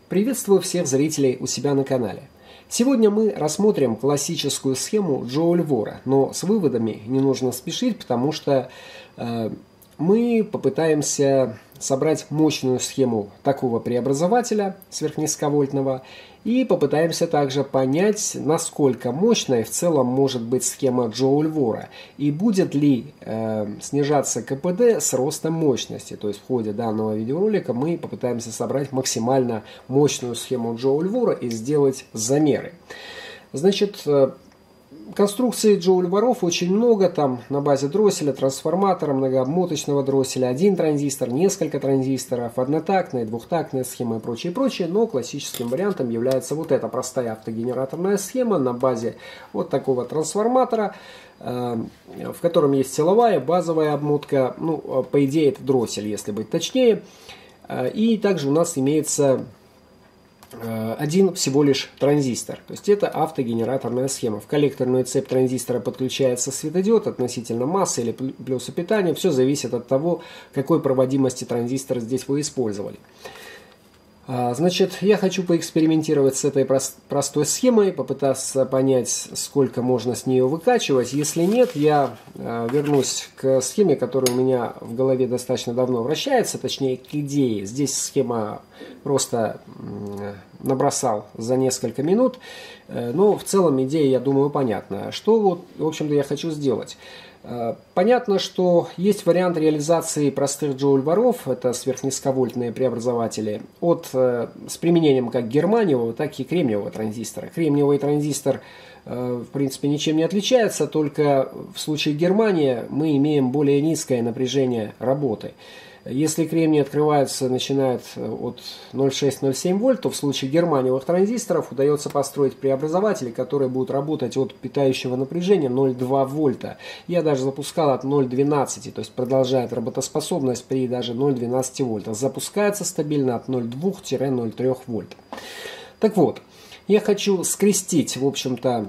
Приветствую всех зрителей у себя на канале. Сегодня мы рассмотрим классическую схему Джоуль-Вора, но с выводами не нужно спешить, потому что мы попытаемся собрать мощную схему такого преобразователя сверхнизковольтного и попытаемся также понять, насколько мощной в целом может быть схема Джоуль-Вора и будет ли снижаться КПД с ростом мощности. То есть в ходе данного видеоролика мы попытаемся собрать максимально мощную схему Джоуль-Вора и сделать замеры. Значит, конструкций Джоуль-Воров очень много, там на базе дросселя, трансформатора, многообмоточного дросселя, один транзистор, несколько транзисторов, однотактная, двухтактная схема и прочее, прочее. Но классическим вариантом является вот эта простая автогенераторная схема на базе вот такого трансформатора, в котором есть силовая, базовая обмотка, ну, по идее это дроссель, если быть точнее. И также у нас имеется один всего лишь транзистор. То есть это автогенераторная схема. В коллекторную цепь транзистора подключается светодиод относительно массы или плюса питания. Все зависит от того, какой проводимости транзистора здесь вы использовали. Значит, я хочу поэкспериментировать с этой простой схемой, попытаться понять, сколько можно с нее выкачивать. Если нет, я вернусь к схеме, которая у меня в голове достаточно давно вращается, точнее к идее. Здесь схема просто набросал за несколько минут, но в целом идея, я думаю, понятна. Что вот, в общем-то, я хочу сделать? Понятно, что есть вариант реализации простых Джоуль-Воров, это сверхнизковольтные преобразователи, с применением как германиевого, так и кремниевого транзистора. Кремниевый транзистор, в принципе, ничем не отличается, только в случае германия мы имеем более низкое напряжение работы. Если кремний открывается, начинает от 0,6-0,7 вольт, то в случае германиевых транзисторов удается построить преобразователи, которые будут работать от питающего напряжения 0,2 вольта. Я даже запускал от 0,12, то есть продолжает работоспособность при даже 0,12 вольтах. Запускается стабильно от 0,2-0,3 вольт. Так вот, я хочу скрестить, в общем-то,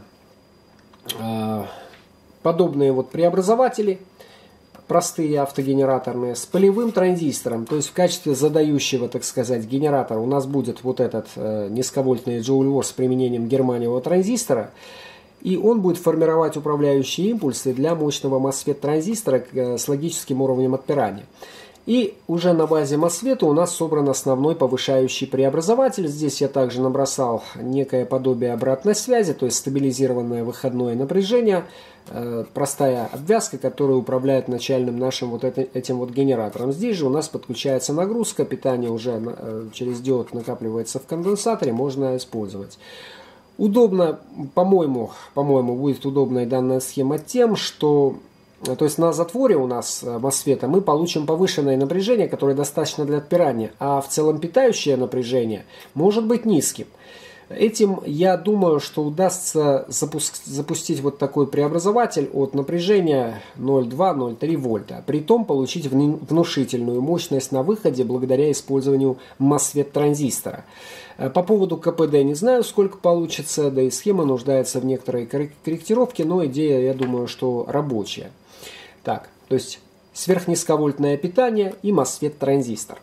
подобные вот преобразователи, простые автогенераторные, с полевым транзистором, то есть в качестве задающего, так сказать, генератора у нас будет вот этот низковольтный Джоуль-Вор с применением германиевого транзистора, и он будет формировать управляющие импульсы для мощного MOSFET транзистора с логическим уровнем отпирания. И уже на базе MOSFET у нас собран основной повышающий преобразователь. Здесь я также набросал некое подобие обратной связи, то есть стабилизированное выходное напряжение, простая обвязка, которая управляет начальным нашим вот этим вот генератором. Здесь же у нас подключается нагрузка, питание уже через диод накапливается в конденсаторе, можно использовать. Удобно, по-моему, будет удобная данная схема тем, что то есть на затворе у нас MOSFET мы получим повышенное напряжение, которое достаточно для отпирания, а в целом питающее напряжение может быть низким. Этим, я думаю, что удастся запустить вот такой преобразователь от напряжения 0,2-0,3 вольта, при том получить внушительную мощность на выходе благодаря использованию MOSFET транзистора. По поводу КПД не знаю, сколько получится, да и схема нуждается в некоторой корректировке, но идея, я думаю, что рабочая. Так, то есть сверхнизковольтное питание и MOSFET транзистор.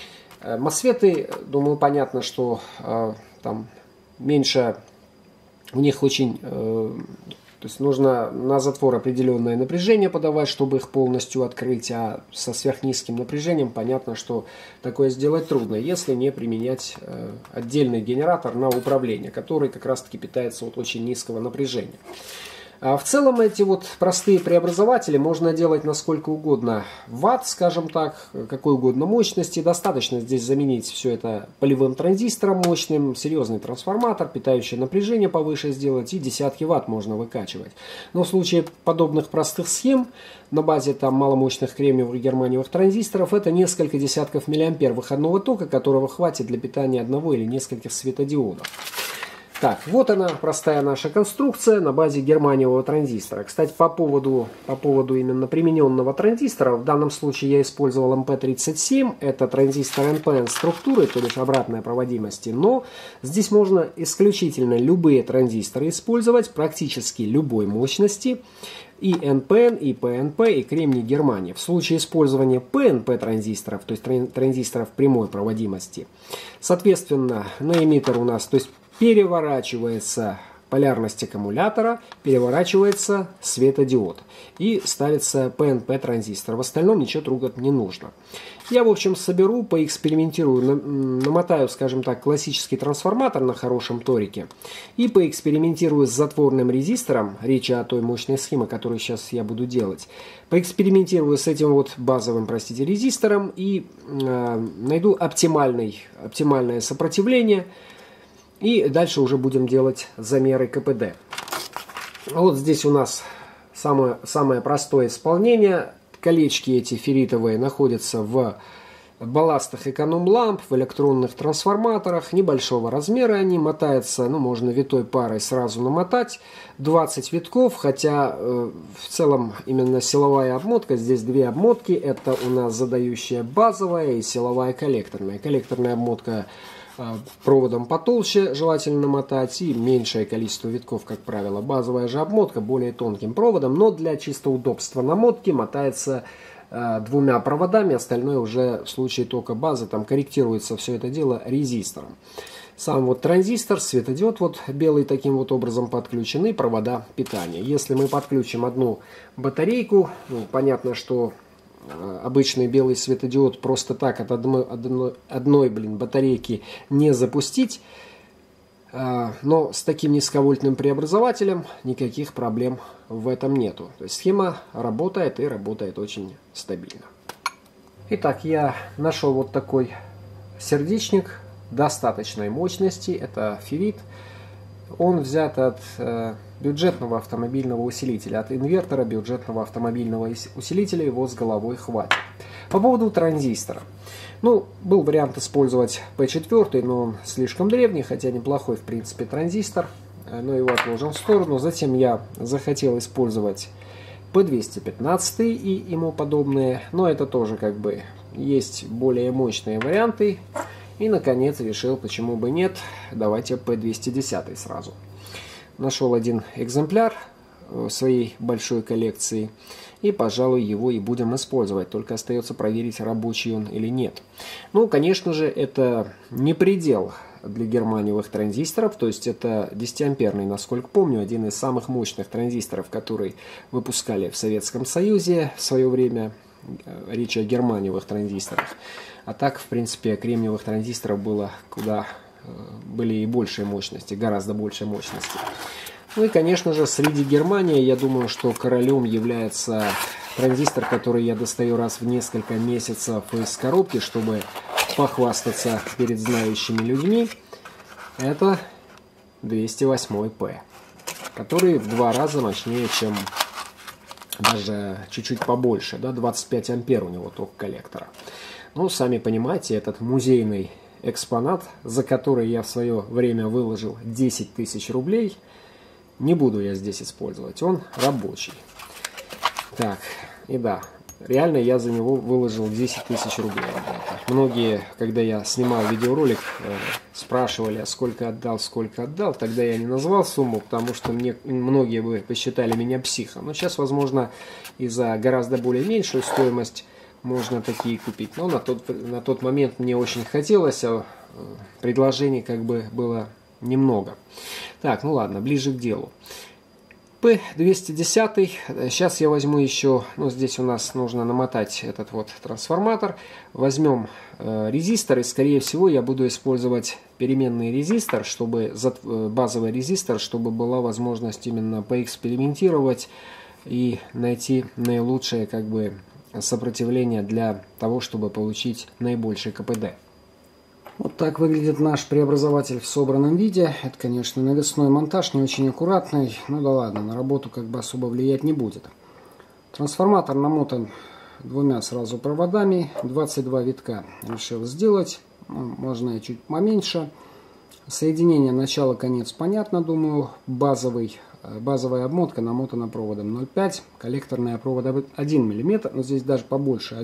MOSFET, думаю, понятно, что там меньше, у них очень, то есть нужно на затвор определенное напряжение подавать, чтобы их полностью открыть, а со сверхнизким напряжением понятно, что такое сделать трудно, если не применять отдельный генератор на управление, который как раз таки питается от очень низкого напряжения. В целом эти вот простые преобразователи можно делать насколько угодно ватт, скажем так, какой угодно мощности. Достаточно здесь заменить все это полевым транзистором мощным, серьезный трансформатор, питающее напряжение повыше сделать, и десятки ватт можно выкачивать. Но в случае подобных простых схем на базе там маломощных кремниевых германиевых транзисторов это несколько десятков миллиампер выходного тока, которого хватит для питания одного или нескольких светодиодов. Так, вот она, простая наша конструкция на базе германиевого транзистора. Кстати, по поводу именно примененного транзистора, в данном случае я использовал MP37, это транзистор NPN структуры, то есть обратной проводимости, но здесь можно исключительно любые транзисторы использовать, практически любой мощности. и НПН, и ПНП, и кремний германий. В случае использования ПНП транзисторов, то есть транзисторов прямой проводимости, соответственно, на эмиттер у нас, то есть переворачивается полярность аккумулятора, переворачивается светодиод и ставится ПНП транзистор. В остальном ничего трогать не нужно. Я, в общем, соберу, поэкспериментирую, намотаю, скажем так, классический трансформатор на хорошем торике и поэкспериментирую с затворным резистором, речь о той мощной схеме, которую сейчас я буду делать, поэкспериментирую с этим вот базовым, простите, резистором и найду оптимальное сопротивление, и дальше уже будем делать замеры КПД. Вот здесь у нас самое простое исполнение. Колечки эти ферритовые находятся в балластах эконом-ламп, в электронных трансформаторах. Небольшого размера они, мотаются, ну, можно витой парой сразу намотать. 20 витков, хотя в целом именно силовая обмотка, здесь две обмотки. Это у нас задающая базовая и силовая коллекторная. Коллекторная обмотка проводом потолще желательно намотать и меньшее количество витков, как правило. Базовая же обмотка более тонким проводом, но для чисто удобства намотки мотается двумя проводами, остальное уже в случае тока базы там корректируется все это дело резистором. Сам вот транзистор, светодиод вот белый таким вот образом подключены, провода питания. Если мы подключим одну батарейку, ну, понятно, что обычный белый светодиод просто так от одной батарейки не запустить, но с таким низковольтным преобразователем никаких проблем в этом нету. То есть схема работает и работает очень стабильно. Итак, я нашел вот такой сердечник достаточной мощности, это феррит. Он взят от бюджетного автомобильного усилителя, от инвертора бюджетного автомобильного усилителя, его с головой хватит. По поводу транзистора. Ну, был вариант использовать P4, но он слишком древний, хотя неплохой в принципе транзистор, но его отложим в сторону. Затем я захотел использовать P215 и ему подобные, но это тоже как бы есть более мощные варианты. И, наконец, решил, почему бы нет, давайте P210 сразу. Нашел один экземпляр в своей большой коллекции, и, пожалуй, его и будем использовать. Только остается проверить, рабочий он или нет. Ну, конечно же, это не предел для германиевых транзисторов, то есть это 10-амперный, насколько помню, один из самых мощных транзисторов, который выпускали в Советском Союзе в свое время. Речь о германиевых транзисторах. А так, в принципе, кремниевых транзисторов были и большие мощности, гораздо больше мощности. Ну и, конечно же, среди Германии, я думаю, что королем является транзистор, который я достаю раз в несколько месяцев из коробки, чтобы похвастаться перед знающими людьми. Это 208P, который в 2 раза мощнее, чем даже чуть-чуть побольше, да, 25 ампер у него ток коллектора. Ну, сами понимаете, этот музейный экспонат, за который я в свое время выложил 10 тысяч рублей, не буду я здесь использовать, он рабочий. Так, и да, реально я за него выложил 10 тысяч рублей. Многие, когда я снимал видеоролик, спрашивали, а сколько отдал. Тогда я не назвал сумму, потому что многие бы посчитали меня психом. Но сейчас, возможно, и за гораздо более меньшую стоимость можно такие купить. Но на тот момент мне очень хотелось, а предложений как бы было немного. Так, ну ладно, ближе к делу. P210. Сейчас я возьму еще, ну здесь у нас нужно намотать этот вот трансформатор. Возьмем резистор, и скорее всего я буду использовать переменный резистор, базовый резистор, чтобы была возможность именно поэкспериментировать и найти наилучшее как бы сопротивление для того, чтобы получить наибольший КПД. Вот так выглядит наш преобразователь в собранном виде. Это, конечно, навесной монтаж, не очень аккуратный. Ну да ладно, на работу как бы особо влиять не будет. Трансформатор намотан двумя сразу проводами. 22 витка решил сделать. Можно и чуть поменьше. Соединение начало-конец понятно, думаю. Базовая обмотка намотана проводом 0,5. Коллекторная провода 1 мм. Но здесь даже побольше,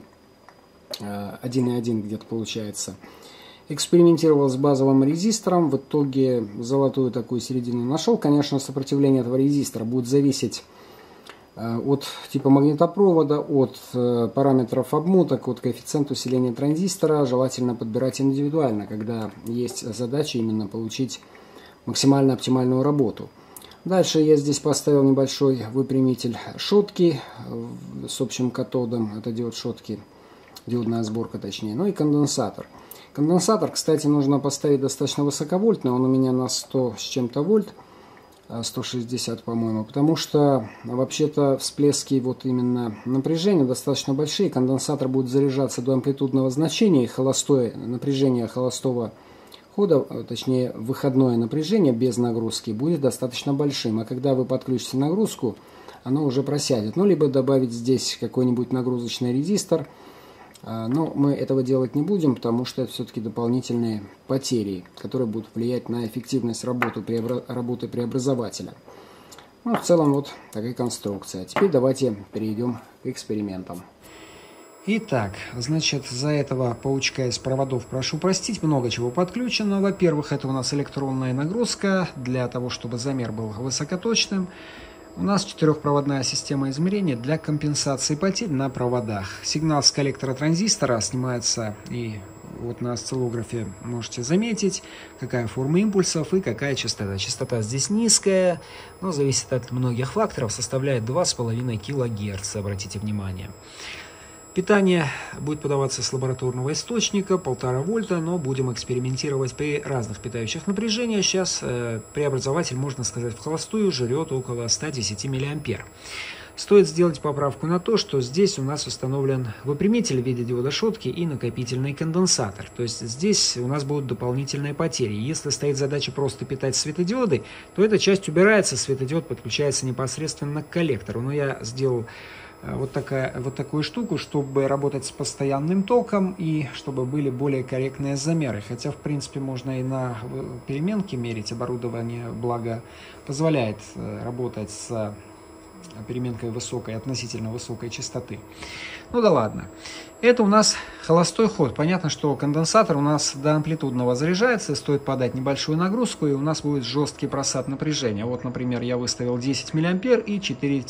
1,1 где-то получается. Экспериментировал с базовым резистором, в итоге золотую такую середину нашел. Конечно, сопротивление этого резистора будет зависеть от типа магнитопровода, от параметров обмоток, от коэффициента усиления транзистора желательно подбирать индивидуально, когда есть задача именно получить максимально оптимальную работу. Дальше я здесь поставил небольшой выпрямитель шотки с общим катодом, это диод шотки, диодная сборка точнее, ну и конденсатор. Конденсатор, кстати, нужно поставить достаточно высоковольтный, он у меня на 100 с чем-то вольт, 160, по-моему, потому что вообще-то всплески вот именно напряжения достаточно большие, конденсатор будет заряжаться до амплитудного значения, и холостое напряжение холостого хода, точнее выходное напряжение без нагрузки будет достаточно большим, а когда вы подключите нагрузку, оно уже просядет. Ну, либо добавить здесь какой-нибудь нагрузочный резистор, но мы этого делать не будем, потому что это все-таки дополнительные потери, которые будут влиять на эффективность работы преобразователя. Ну, в целом вот такая конструкция. Теперь давайте перейдем к экспериментам. Итак, значит, за этого паучка из проводов прошу простить, много чего подключено. Во-первых, это у нас электронная нагрузка для того, чтобы замер был высокоточным. У нас четырехпроводная система измерения для компенсации потерь на проводах. Сигнал с коллектора транзистора снимается, и вот на осциллографе можете заметить, какая форма импульсов и какая частота. Частота здесь низкая, но зависит от многих факторов, составляет 2,5 кГц, обратите внимание. Питание будет подаваться с лабораторного источника, 1,5 вольта, но будем экспериментировать при разных питающих напряжениях. Сейчас преобразователь, можно сказать, в холостую жрет около 110 мА. Стоит сделать поправку на то, что здесь у нас установлен выпрямитель в виде диода шотки и накопительный конденсатор. То есть здесь у нас будут дополнительные потери. Если стоит задача просто питать светодиоды, то эта часть убирается, светодиод подключается непосредственно к коллектору. Но я сделал вот такую штуку, чтобы работать с постоянным током и чтобы были более корректные замеры. Хотя, в принципе, можно и на переменке мерить. Оборудование, благо, позволяет работать с переменкой высокой, относительно высокой частоты. Ну да ладно. Это у нас холостой ход. Понятно, что конденсатор у нас до амплитудного заряжается, стоит подать небольшую нагрузку, и у нас будет жесткий просад напряжения. Вот, например, я выставил 10 мА и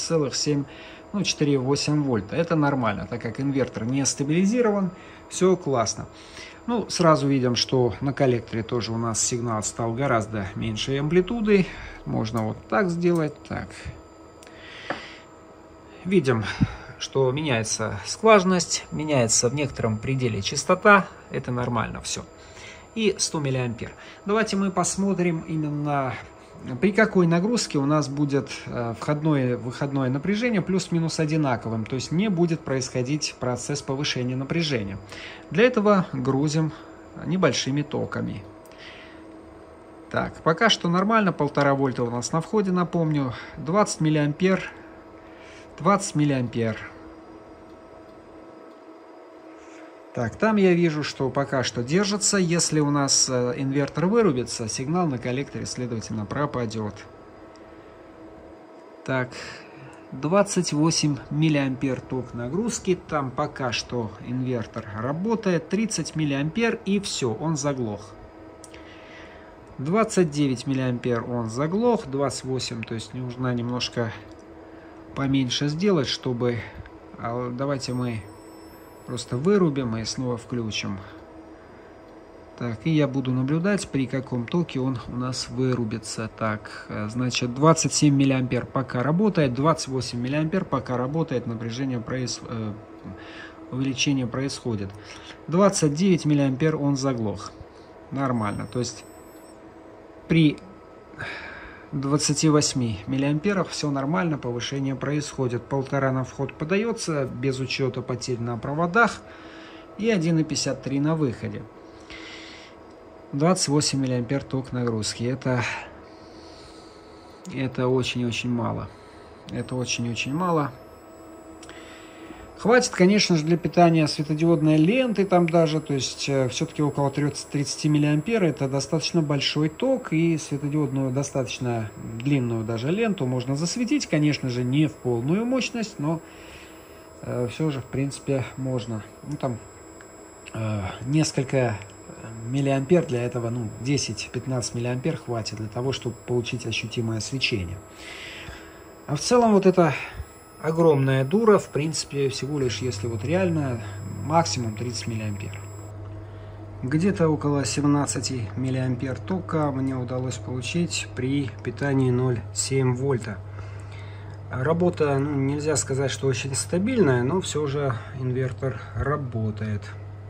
4,8 вольта. Это нормально, так как инвертор не стабилизирован, все классно. Ну, сразу видим, что на коллекторе тоже у нас сигнал стал гораздо меньшей амплитуды. Можно вот так сделать, так. Видим, что меняется скважность, меняется в некотором пределе частота, это нормально все. И 100 мА. Давайте мы посмотрим именно при какой нагрузке у нас будет входное и выходное напряжение плюс-минус одинаковым, то есть не будет происходить процесс повышения напряжения. Для этого грузим небольшими токами. Так, пока что нормально, 1,5 вольта у нас на входе, напомню, 20 мА. 20 мА. Так, там я вижу, что пока что держится. Если у нас инвертор вырубится, сигнал на коллекторе, следовательно, пропадет. Так, 28 мА ток нагрузки. Там пока что инвертор работает. 30 мА и все, он заглох. 29 мА он заглох. 28, то есть нужно немножко поменьше сделать, чтобы... Давайте мы просто вырубим и снова включим. Так, и я буду наблюдать, при каком токе он у нас вырубится. Так, значит, 27 мА пока работает, 28 мА пока работает, напряжение увеличение происходит. 29 мА он заглох. Нормально, то есть при 28 мА все нормально, повышение происходит. 1,5 на вход подается, без учета потерь на проводах, и 1,53 на выходе. 28 мА ток нагрузки. Это очень-очень мало. Это очень-очень мало. Хватит, конечно же, для питания светодиодной ленты там даже, то есть все-таки около 30 мА это достаточно большой ток, и светодиодную достаточно длинную даже ленту можно засветить, конечно же, не в полную мощность, но все же, в принципе, можно. Ну, там несколько миллиампер для этого, 10-15 мА хватит для того, чтобы получить ощутимое свечение. А в целом вот это огромная дура, в принципе, всего лишь, если вот реально, максимум 30 миллиампер. Где-то около 17 миллиампер тока мне удалось получить при питании 0,7 вольта. Работа, ну, нельзя сказать, что очень стабильная, но все же инвертор работает.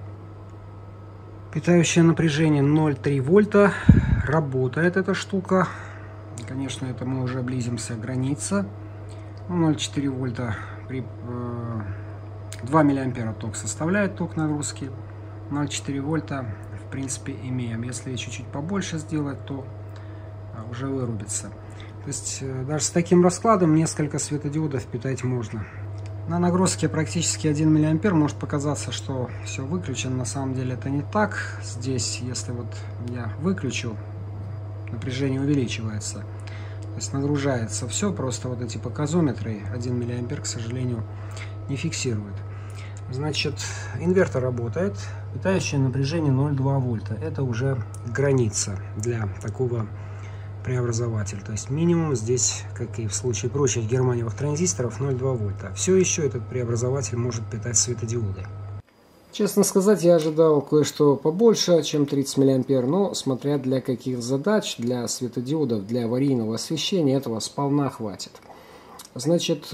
Питающее напряжение 0,3 вольта. Работает эта штука. Конечно, это мы уже близимся к границе. 0,4 вольта при 2 миллиампера ток составляет ток нагрузки. 0,4 вольта в принципе имеем. Если чуть-чуть побольше сделать, то уже вырубится. То есть даже с таким раскладом несколько светодиодов питать можно. На нагрузке практически 1 миллиампер может показаться, что все выключено. На самом деле это не так. Здесь, если вот я выключу, напряжение увеличивается. То есть нагружается все, просто вот эти показометры 1 миллиампер, к сожалению, не фиксирует. Значит, инвертор работает. Питающее напряжение 0,2 вольта. Это уже граница для такого преобразователя. То есть минимум здесь, как и в случае прочих германиевых транзисторов, 0,2 вольта. Все еще этот преобразователь может питать светодиоды. Честно сказать, я ожидал кое-что побольше, чем 30 миллиампер, но смотря для каких задач, для светодиодов, для аварийного освещения, этого сполна хватит. Значит,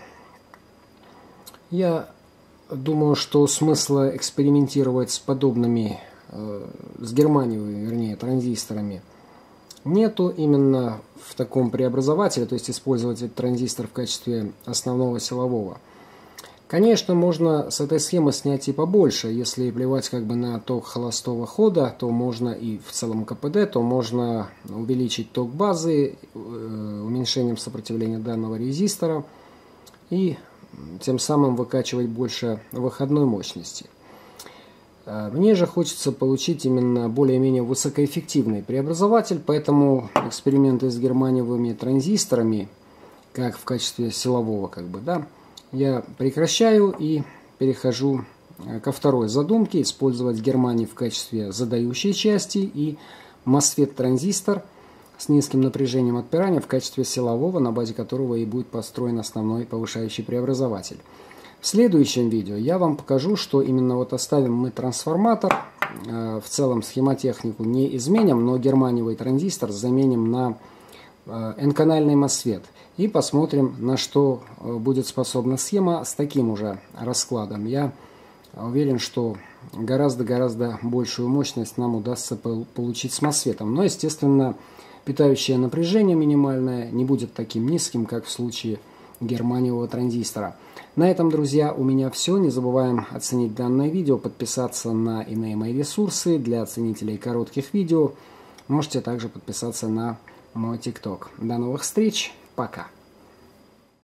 я думаю, что смысла экспериментировать с подобными, с германиевыми, вернее, транзисторами нету именно в таком преобразователе, то есть использовать этот транзистор в качестве основного силового. Конечно, можно с этой схемы снять и побольше. Если плевать как бы на ток холостого хода, то можно и в целом КПД, то можно увеличить ток базы уменьшением сопротивления данного резистора и тем самым выкачивать больше выходной мощности. Мне же хочется получить именно более-менее высокоэффективный преобразователь, поэтому эксперименты с германиевыми транзисторами, как в качестве силового, я прекращаю и перехожу ко второй задумке: использовать германий в качестве задающей части и MOSFET-транзистор с низким напряжением отпирания в качестве силового, на базе которого и будет построен основной повышающий преобразователь. В следующем видео я вам покажу, что именно вот оставим мы трансформатор, в целом схемотехнику не изменим, но германиевый транзистор заменим на N-канальный MOSFET. И посмотрим, на что будет способна схема с таким уже раскладом. Я уверен, что гораздо большую мощность нам удастся получить с MOSFET. Но, естественно, питающее напряжение минимальное не будет таким низким, как в случае германиевого транзистора. На этом, друзья, у меня все. Не забываем оценить данное видео, подписаться на иные мои ресурсы для ценителей коротких видео. Можете также подписаться на мой ТикТок. До новых встреч. Пока.